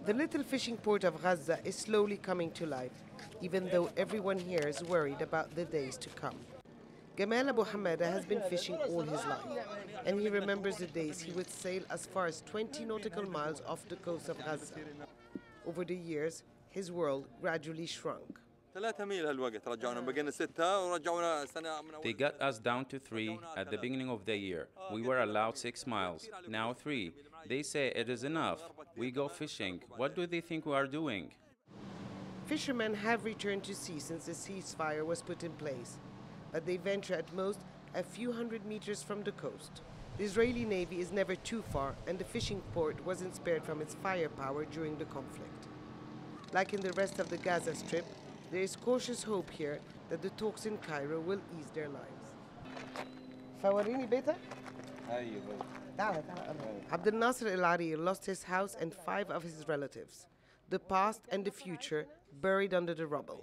The little fishing port of Gaza is slowly coming to life, even though everyone here is worried about the days to come. Gamal Abu Hamada has been fishing all his life, and he remembers the days he would sail as far as 20 nautical miles off the coast of Gaza. Over the years, his world gradually shrunk. They got us down to 3 at the beginning of the year. We were allowed 6 miles, now 3. They say it is enough. We go fishing. What do they think we are doing? Fishermen have returned to sea since the ceasefire was put in place, but they venture at most a few hundred meters from the coast. The Israeli Navy is never too far, and the fishing port wasn't spared from its firepower during the conflict. Like in the rest of the Gaza Strip, there is cautious hope here that the talks in Cairo will ease their lives. Abdel Nasser El Arir lost his house and 5 of his relatives. The past and the future buried under the rubble.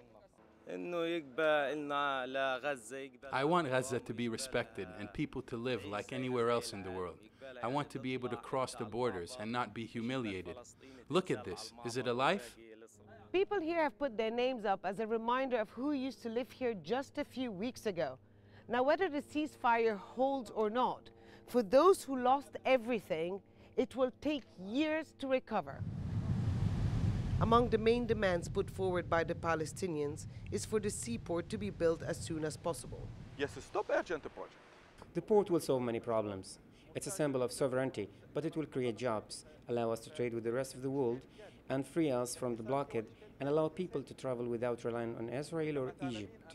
I want Gaza to be respected and people to live like anywhere else in the world. I want to be able to cross the borders and not be humiliated. Look at this. Is it a life? People here have put their names up as a reminder of who used to live here just a few weeks ago. Now, whether the ceasefire holds or not, for those who lost everything, it will take years to recover. Among the main demands put forward by the Palestinians is for the seaport to be built as soon as possible. Yes, stop urgent project. The port will solve many problems. It's a symbol of sovereignty, but it will create jobs, allow us to trade with the rest of the world, and free us from the blockade, and allow people to travel without relying on Israel or Egypt.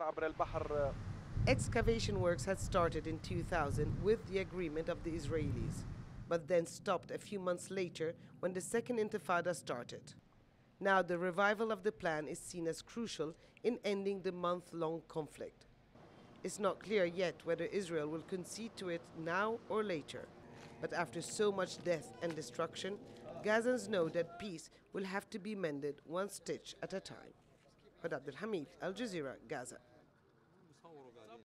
Excavation works had started in 2000 with the agreement of the Israelis, but then stopped a few months later when the Second Intifada started. Now the revival of the plan is seen as crucial in ending the month-long conflict. It's not clear yet whether Israel will concede to it now or later. But after so much death and destruction, Gazans know that peace will have to be mended one stitch at a time. Abdel Hamid, Al Jazeera, Gaza.